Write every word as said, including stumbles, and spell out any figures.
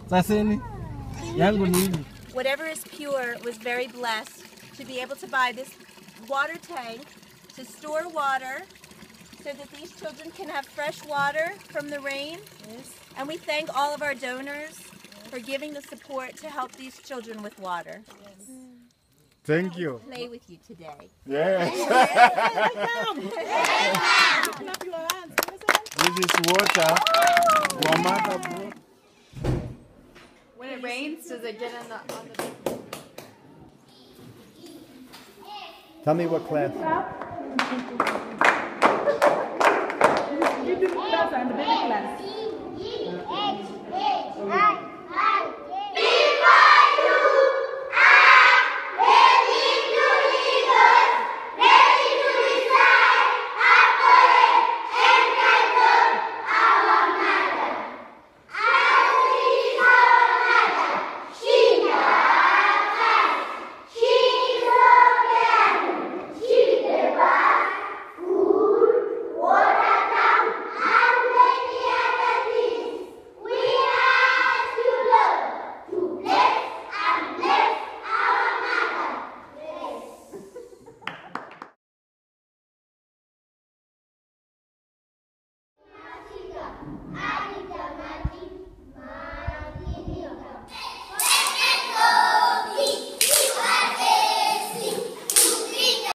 Whatever is pure was very blessed to be able to buy this water tank to store water so that these children can have fresh water from the rain. Yes. And we thank all of our donors for giving the support to help these children with water. Yes. Thank you. Play with you today. Yes. This is water. When it rains, does it get in the, on the... Tell me what class. You do class and the baby class.